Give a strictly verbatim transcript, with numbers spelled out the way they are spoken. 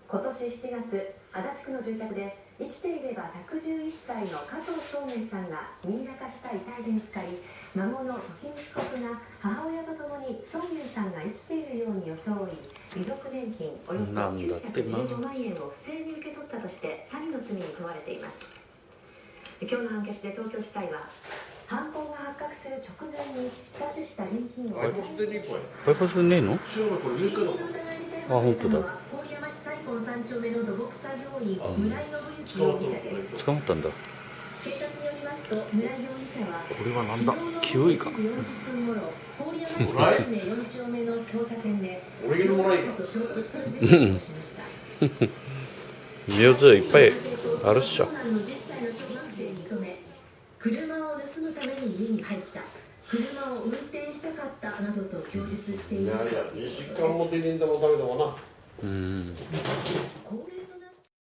今年しちがつ、足立区の住宅で生きていればひゃくじゅういっさいの加藤宗元さんがミイラ化した遺体で見つかり、孫の時美被告が母親と共に宗元さんが生きているように装い、遺族年金およそきゅうひゃくじゅうごまんえんを不正に受け取ったとして詐欺の罪に問われています。今日の判決で東京地裁は、犯行が発覚する直前に詐取した現金をバイパスでねえバイパスでねえの？ これ上からあ、本当だ。 郡山市西本さん丁目の土木作業員村井信之容疑者です。 捕まったんだ。 警察によりますと、村井容疑者はこれはなんだ？キウイか。 よじよんじゅっぷん頃、郡山市西目よん丁目の交差点で俺のもらいと衝突する事件をしました。 上手いっぱいあるっしょ。 車を盗むために家に入った。車を運転したかったなどと供述している。 いやいや、にしかんも出ねえんだもんダメだもんな。 うん。